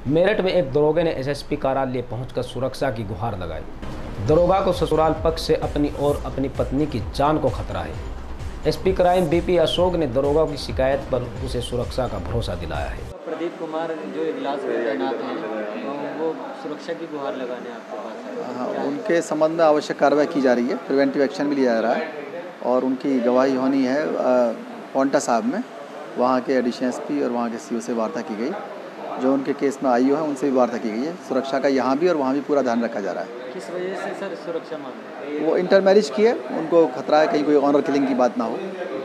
मेरठ में एक दरोगे ने एसएसपी कार्यालय पहुंचकर सुरक्षा की गुहार लगाई। दरोगा को ससुराल पक्ष से अपनी और अपनी पत्नी की जान को खतरा है। एसपी क्राइम बीपी अशोक ने दरोगा की शिकायत पर उसे सुरक्षा का भरोसा दिलाया है। प्रदीप कुमार जो इजलास में तैनात हैं वो सुरक्षा की गुहार लगाने आपके पास आए। हाँ, उनके संबंध में आवश्यक कार्रवाई की जा रही है, प्रिवेंटिव एक्शन भी लिया जा रहा है और उनकी गवाही होनी है पौंटा साहब में। वहाँ के एडिशनल एसपी और वहाँ के सीओ से वार्ता की गई। जो उनके केस में आईओ है उनसे भी वार्ता की गई है। सुरक्षा का यहाँ भी और वहाँ भी पूरा ध्यान रखा जा रहा है। किस वजह से सर सुरक्षा मांग रहे हैं? वो इंटर मैरिज की है, उनको खतरा है कहीं कोई ऑनर किलिंग की बात ना हो।